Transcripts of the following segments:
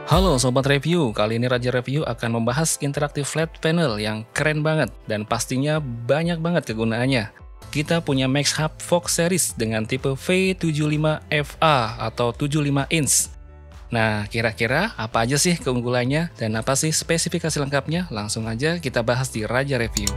Halo Sobat Review, kali ini Raja Review akan membahas Interactive Flat Panel yang keren banget dan pastinya banyak banget kegunaannya. Kita punya Max Hub Fox Series dengan tipe V75FA atau 75 inch. Nah, kira-kira apa aja sih keunggulannya dan apa sih spesifikasi lengkapnya? Langsung aja kita bahas di Raja Review.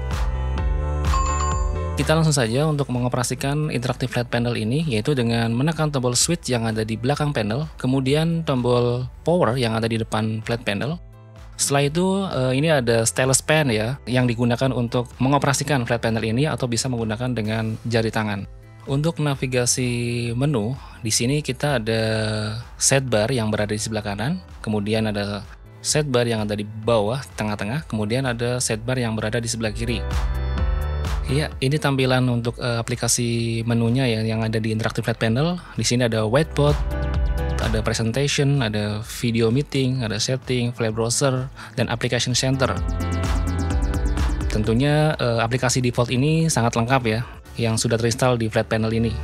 Kita langsung saja untuk mengoperasikan Interactive Flat Panel ini, yaitu dengan menekan tombol switch yang ada di belakang panel, kemudian tombol power yang ada di depan flat panel. Setelah itu ini ada stylus pen ya, yang digunakan untuk mengoperasikan flat panel ini atau bisa menggunakan dengan jari tangan. Untuk navigasi menu, di sini kita ada set bar yang berada di sebelah kanan, kemudian ada set bar yang ada di bawah tengah-tengah, kemudian ada set bar yang berada di sebelah kiri. Iya, ini tampilan untuk aplikasi menunya ya yang ada di Interactive Flat Panel. Di sini ada whiteboard, ada presentation, ada video meeting, ada setting, file browser, dan application center. Tentunya aplikasi default ini sangat lengkap ya, yang sudah terinstall di flat panel ini.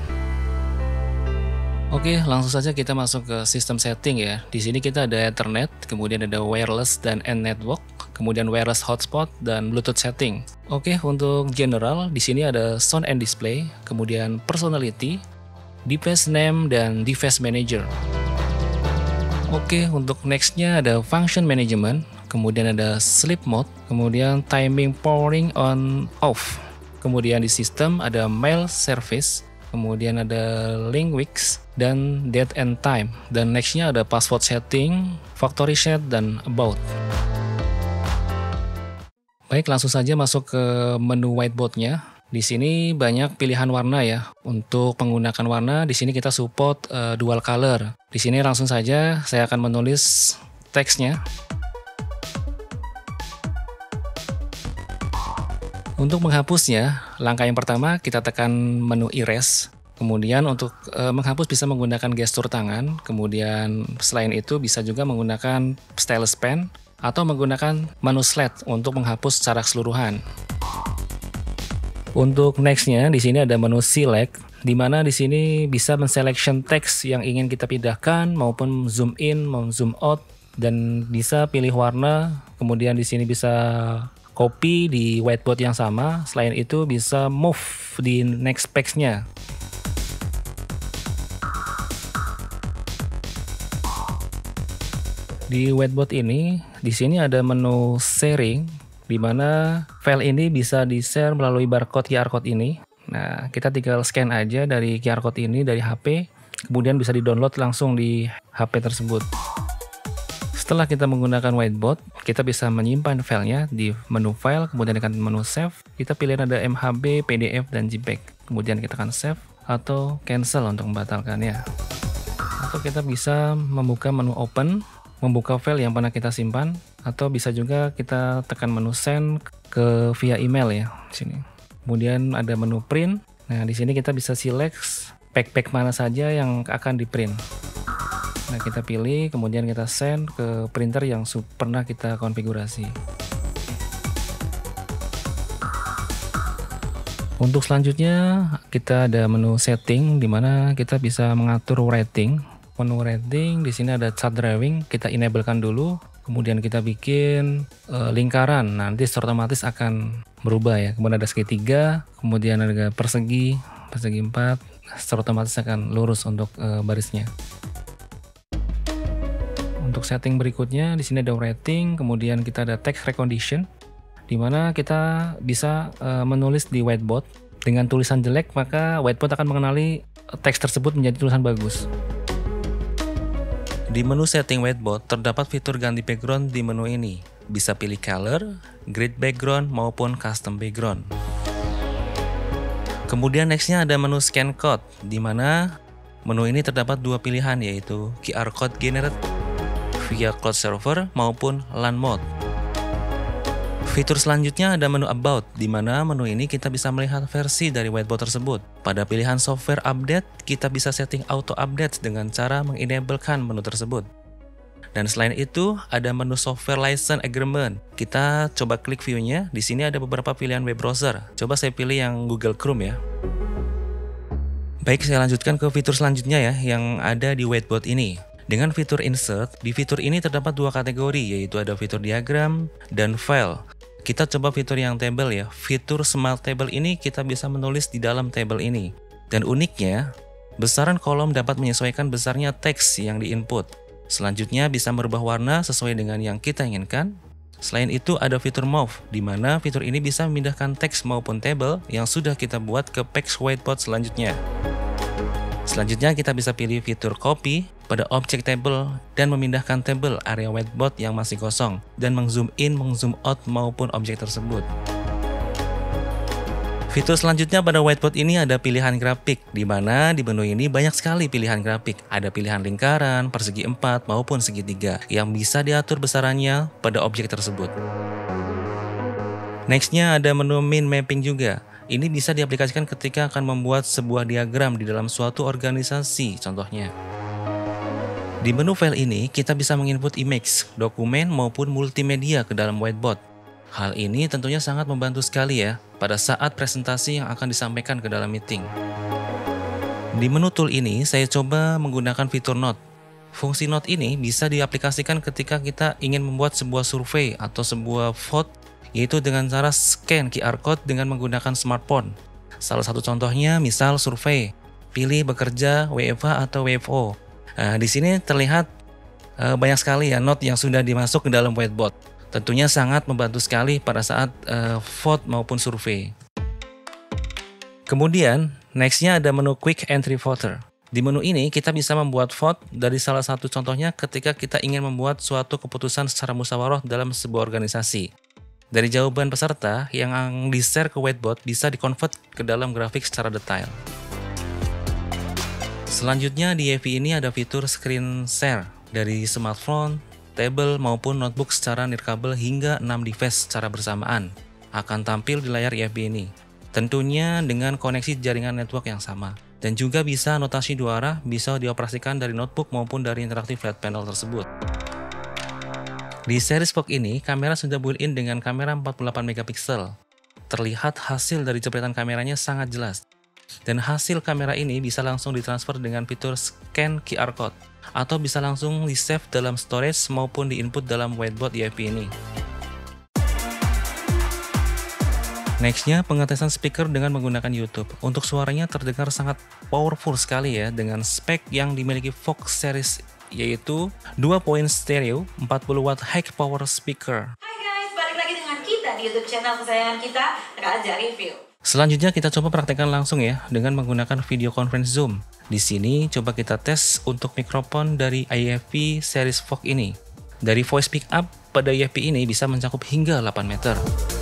Oke, langsung saja kita masuk ke sistem setting ya. Di sini kita ada Ethernet, kemudian ada wireless dan N network, kemudian wireless hotspot dan Bluetooth setting. Oke, untuk general di sini ada sound and display, kemudian personality, device name dan device manager. Oke, untuk nextnya ada function management, kemudian ada sleep mode, kemudian timing powering on off. Kemudian di sistem ada mail service, kemudian ada link weeks dan date and time. Dan nextnya ada password setting, factory set dan about. Baik, langsung saja masuk ke menu whiteboardnya. Di sini banyak pilihan warna ya. Untuk menggunakan warna, di sini kita support dual color. Di sini langsung saja saya akan menulis teksnya. Untuk menghapusnya, langkah yang pertama kita tekan menu erase. Kemudian untuk menghapus bisa menggunakan gestur tangan. Kemudian selain itu bisa juga menggunakan stylus pen atau menggunakan menu slide untuk menghapus secara keseluruhan. Untuk nextnya di sini ada menu select, di mana di sini bisa menselection teks yang ingin kita pindahkan maupun zoom in, mau zoom out, dan bisa pilih warna. Kemudian di sini bisa copy di whiteboard yang sama. Selain itu bisa move di next page-nya. Di whiteboard ini, di sini ada menu sharing, di mana file ini bisa di-share melalui barcode QR code ini. Nah, kita tinggal scan aja dari QR code ini dari HP, kemudian bisa di-download langsung di HP tersebut. Setelah kita menggunakan whiteboard, kita bisa menyimpan filenya di menu file, kemudian tekan menu save. Kita pilih ada MHB, PDF, dan JPEG. Kemudian kita akan save atau cancel untuk membatalkannya. Atau kita bisa membuka menu open, membuka file yang pernah kita simpan, atau bisa juga kita tekan menu send ke via email ya di sini. Kemudian ada menu print. Nah, di sini kita bisa select pack mana saja yang akan di print. Nah, kita pilih, kemudian kita send ke printer yang pernah kita konfigurasi. Untuk selanjutnya kita ada menu setting, di mana kita bisa mengatur rating. Menu rating di sini ada chart drawing, kita enablekan dulu, kemudian kita bikin lingkaran. Nanti otomatis akan berubah ya. Kemudian ada segitiga, kemudian ada persegi 4, secara otomatis akan lurus untuk barisnya. Untuk setting berikutnya di sini ada rating, kemudian kita ada text recognition, di mana kita bisa menulis di whiteboard. Dengan tulisan jelek, maka whiteboard akan mengenali teks tersebut menjadi tulisan bagus. Di menu setting whiteboard terdapat fitur ganti background di menu ini. Bisa pilih color, grid background maupun custom background. Kemudian nextnya ada menu scan code, di mana menu ini terdapat dua pilihan, yaitu QR code generate via cloud server maupun LAN mode. Fitur selanjutnya ada menu about, di mana menu ini kita bisa melihat versi dari whiteboard tersebut. Pada pilihan software update, kita bisa setting auto update dengan cara mengenablekan menu tersebut. Dan selain itu, ada menu software license agreement. Kita coba klik view-nya. Di sini ada beberapa pilihan web browser. Coba saya pilih yang Google Chrome ya. Baik, saya lanjutkan ke fitur selanjutnya ya, yang ada di whiteboard ini. Dengan fitur insert, di fitur ini terdapat dua kategori, yaitu ada fitur diagram dan file. Kita coba fitur yang table ya. Fitur Smart Table ini kita bisa menulis di dalam table ini. Dan uniknya, besaran kolom dapat menyesuaikan besarnya teks yang diinput. Selanjutnya bisa merubah warna sesuai dengan yang kita inginkan. Selain itu ada fitur Move, di mana fitur ini bisa memindahkan teks maupun table yang sudah kita buat ke page whiteboard selanjutnya. Selanjutnya kita bisa pilih fitur Copy pada objek table dan memindahkan table area whiteboard yang masih kosong dan mengzoom in, mengzoom out maupun objek tersebut. Fitur selanjutnya pada whiteboard ini ada pilihan grafik, di mana di menu ini banyak sekali pilihan grafik. Ada pilihan lingkaran, persegi 4 maupun segitiga yang bisa diatur besarannya pada objek tersebut. Nextnya ada menu Mind Mapping juga. Ini bisa diaplikasikan ketika akan membuat sebuah diagram di dalam suatu organisasi, contohnya. Di menu file ini, kita bisa menginput image, dokumen, maupun multimedia ke dalam whiteboard. Hal ini tentunya sangat membantu sekali ya, pada saat presentasi yang akan disampaikan ke dalam meeting. Di menu tool ini, saya coba menggunakan fitur Note. Fungsi Note ini bisa diaplikasikan ketika kita ingin membuat sebuah survei atau sebuah vote, yaitu dengan cara scan QR code dengan menggunakan smartphone. Salah satu contohnya misal survei, pilih bekerja WFH atau WFO. Nah, di sini terlihat banyak sekali ya note yang sudah dimasuk ke dalam whiteboard. Tentunya sangat membantu sekali pada saat vote maupun survei. Kemudian, nextnya ada menu Quick Entry Voter. Di menu ini kita bisa membuat vote dari salah satu contohnya ketika kita ingin membuat suatu keputusan secara musyawarah dalam sebuah organisasi. Dari jawaban peserta yang di-share ke whiteboard bisa di-convert ke dalam grafik secara detail. Selanjutnya di EV ini ada fitur Screen Share dari smartphone, tablet maupun notebook secara nirkabel hingga 6 device secara bersamaan akan tampil di layar EV ini. Tentunya dengan koneksi jaringan network yang sama. Dan juga bisa notasi dua arah bisa dioperasikan dari notebook maupun dari interaktif flat panel tersebut. Di series Fog ini, kamera sudah built-in dengan kamera 48 megapiksel. Terlihat hasil dari jepretan kameranya sangat jelas. Dan hasil kamera ini bisa langsung ditransfer dengan fitur scan QR code, atau bisa langsung di-save dalam storage maupun di-input dalam whiteboard EFP ini. Nextnya, pengetesan speaker dengan menggunakan YouTube. Untuk suaranya terdengar sangat powerful sekali ya, dengan spek yang dimiliki Vox series yaitu 2 poin stereo 40 watt high power speaker. Hai guys, balik lagi dengan kita di YouTube channel kesayangan kita, Raja Review. Selanjutnya kita coba praktekkan langsung ya dengan menggunakan video conference Zoom. Di sini coba kita tes untuk mikrofon dari IFP series Vox ini. Dari voice pickup pada IFP ini bisa mencakup hingga 8 meter.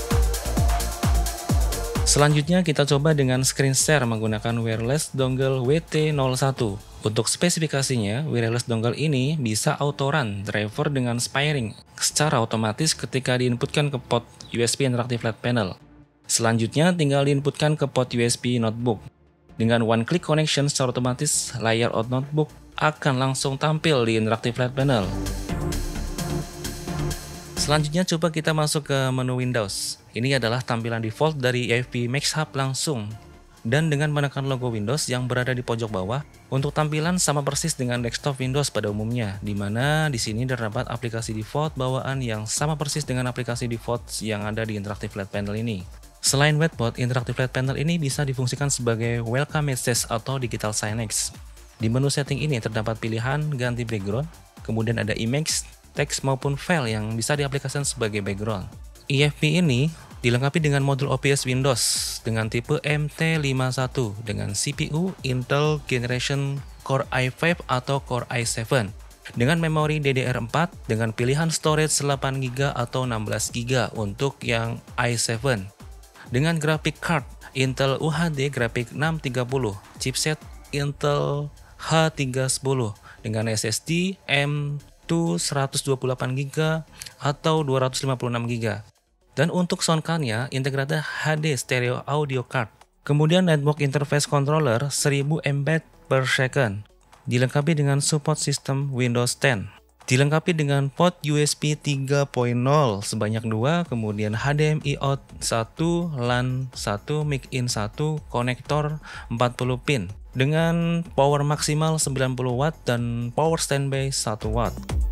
Selanjutnya kita coba dengan screen share menggunakan wireless dongle WT01. Untuk spesifikasinya, wireless dongle ini bisa auto run driver dengan spiring secara otomatis ketika diinputkan ke port USB interaktif flat panel. Selanjutnya tinggal diinputkan ke port USB notebook. Dengan one click connection secara otomatis, layar out notebook akan langsung tampil di interaktif flat panel. Selanjutnya coba kita masuk ke menu Windows. Ini adalah tampilan default dari EFP Max Hub langsung. Dan dengan menekan logo Windows yang berada di pojok bawah, untuk tampilan sama persis dengan desktop Windows pada umumnya, di mana di sini terdapat aplikasi default bawaan yang sama persis dengan aplikasi default yang ada di Interactive Flat Panel ini. Selain whiteboard, Interactive Flat Panel ini bisa difungsikan sebagai welcome message atau digital signage. Di menu setting ini terdapat pilihan ganti background, kemudian ada image, teks maupun file yang bisa diaplikasikan sebagai background. EFP ini dilengkapi dengan modul OPS Windows dengan tipe MT51 dengan CPU Intel Generation Core i5 atau Core i7 dengan memori DDR4 dengan pilihan storage 8GB atau 16GB untuk yang i7 dengan graphic card Intel UHD Graphic 630 chipset Intel H310 dengan SSD M.2 128GB atau 256GB. Dan untuk sound cardnya, integrated HD stereo audio card. Kemudian network interface controller 1000 MB per second. Dilengkapi dengan support sistem Windows 10. Dilengkapi dengan port USB 3.0 sebanyak 2, kemudian HDMI out 1, LAN 1, mic in 1, konektor 40 pin. dengan power maksimal 90 watt dan power standby 1 watt.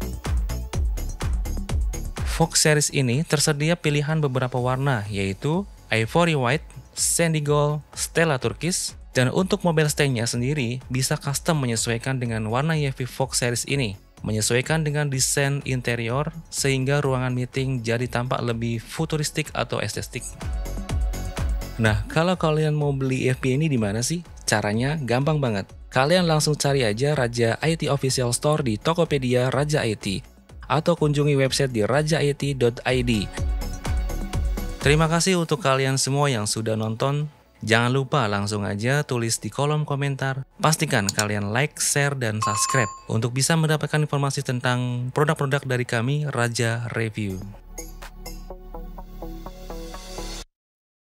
Vogue series ini tersedia pilihan beberapa warna, yaitu Ivory White, Sandy Gold, Stella Turquoise, dan untuk mobile stand-nya sendiri bisa custom menyesuaikan dengan warna EFP Vogue series ini, menyesuaikan dengan desain interior sehingga ruangan meeting jadi tampak lebih futuristik atau estetik. Nah, kalau kalian mau beli EFP ini di mana sih? Caranya gampang banget. Kalian langsung cari aja Raja IT Official Store di Tokopedia Raja IT atau kunjungi website di rajait.id. Terima kasih untuk kalian semua yang sudah nonton. Jangan lupa langsung aja tulis di kolom komentar. Pastikan kalian like, share, dan subscribe untuk bisa mendapatkan informasi tentang produk-produk dari kami Raja Review.